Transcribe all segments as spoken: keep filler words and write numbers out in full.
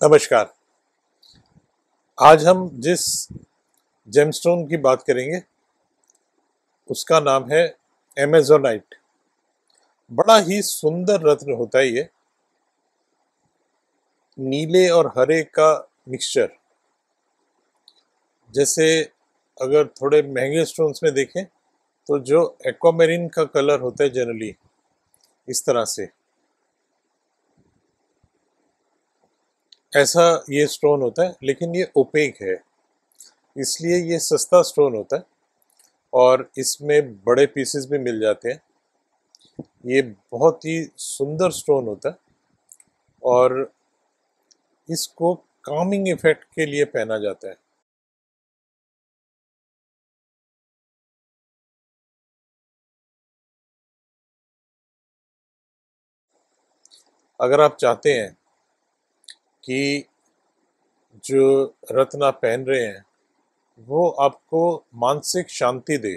नमस्कार। आज हम जिस जेमस्टोन की बात करेंगे उसका नाम है एमेजोनाइट। बड़ा ही सुंदर रत्न होता है ये, नीले और हरे का मिक्सचर। जैसे अगर थोड़े महंगे स्टोन्स में देखें तो जो एक्वामेरिन का कलर होता है जनरली इस तरह से, ऐसा ये स्टोन होता है, लेकिन ये ओपेक है इसलिए ये सस्ता स्टोन होता है और इसमें बड़े पीसेस भी मिल जाते हैं। ये बहुत ही सुंदर स्टोन होता है और इसको कामिंग इफेक्ट के लिए पहना जाता है। अगर आप चाहते हैं कि जो रत्न आप पहन रहे हैं वो आपको मानसिक शांति दे,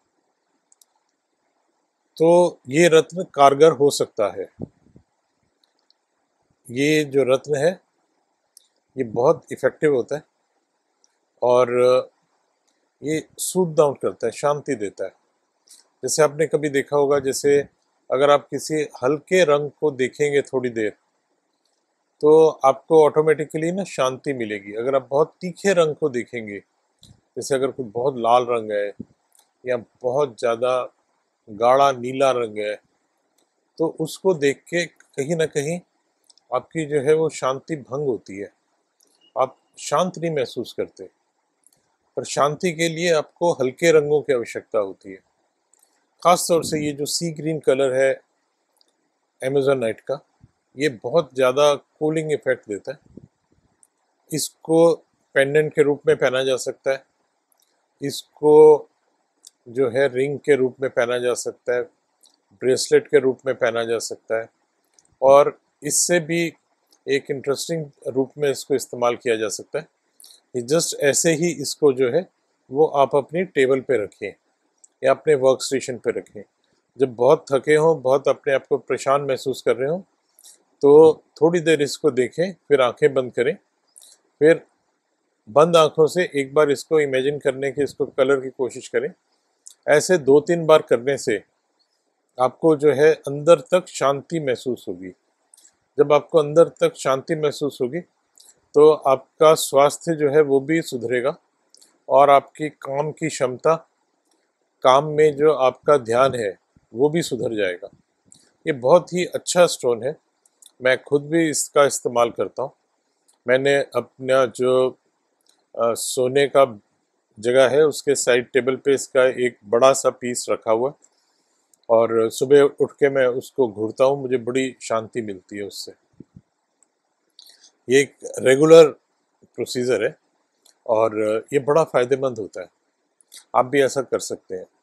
तो ये रत्न कारगर हो सकता है। ये जो रत्न है ये बहुत इफेक्टिव होता है और ये सूद डाउन करता है, शांति देता है। जैसे आपने कभी देखा होगा, जैसे अगर आप किसी हल्के रंग को देखेंगे थोड़ी देर तो आपको ऑटोमेटिकली ना शांति मिलेगी। अगर आप बहुत तीखे रंग को देखेंगे, जैसे अगर कोई बहुत लाल रंग है या बहुत ज़्यादा गाढ़ा नीला रंग है, तो उसको देख के कहीं ना कहीं आपकी जो है वो शांति भंग होती है, आप शांत नहीं महसूस करते। पर शांति के लिए आपको हल्के रंगों की आवश्यकता होती है। खास तौर से ये जो सी ग्रीन कलर है एमेजोनाइट का, ये बहुत ज़्यादा कूलिंग इफेक्ट देता है। इसको पेंडेंट के रूप में पहना जा सकता है, इसको जो है रिंग के रूप में पहना जा सकता है, ब्रेसलेट के रूप में पहना जा सकता है और इससे भी एक इंटरेस्टिंग रूप में इसको इस्तेमाल किया जा सकता है कि जस्ट ऐसे ही इसको जो है वो आप अपनी टेबल पे रखें या अपने वर्क स्टेशन पे रखें। जब बहुत थके हों, बहुत अपने आप को परेशान महसूस कर रहे हों, तो थोड़ी देर इसको देखें, फिर आंखें बंद करें, फिर बंद आंखों से एक बार इसको इमेजिन करने की, इसको कलर की कोशिश करें। ऐसे दो तीन बार करने से आपको जो है अंदर तक शांति महसूस होगी। जब आपको अंदर तक शांति महसूस होगी तो आपका स्वास्थ्य जो है वो भी सुधरेगा और आपकी काम की क्षमता, काम में जो आपका ध्यान है वो भी सुधर जाएगा। ये बहुत ही अच्छा स्टोन है, मैं खुद भी इसका इस्तेमाल करता हूँ। मैंने अपना जो अ, सोने का जगह है उसके साइड टेबल पे इसका एक बड़ा सा पीस रखा हुआ है और सुबह उठ के मैं उसको घूरता हूँ, मुझे बड़ी शांति मिलती है उससे। ये एक रेगुलर प्रोसीजर है और ये बड़ा फायदेमंद होता है, आप भी ऐसा कर सकते हैं।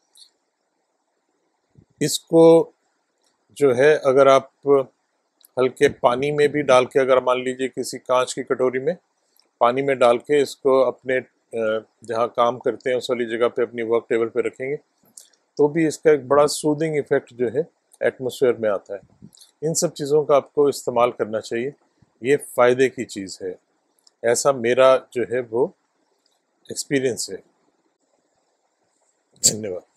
इसको जो है अगर आप हल्के पानी में भी डाल के, अगर मान लीजिए किसी कांच की कटोरी में पानी में डाल के इसको अपने जहाँ काम करते हैं उस वाली जगह पे अपनी वर्क टेबल पे रखेंगे तो भी इसका एक बड़ा सूदिंग इफेक्ट जो है एटमॉस्फेयर में आता है। इन सब चीज़ों का आपको इस्तेमाल करना चाहिए, ये फ़ायदे की चीज़ है, ऐसा मेरा जो है वो एक्सपीरियंस है। धन्यवाद।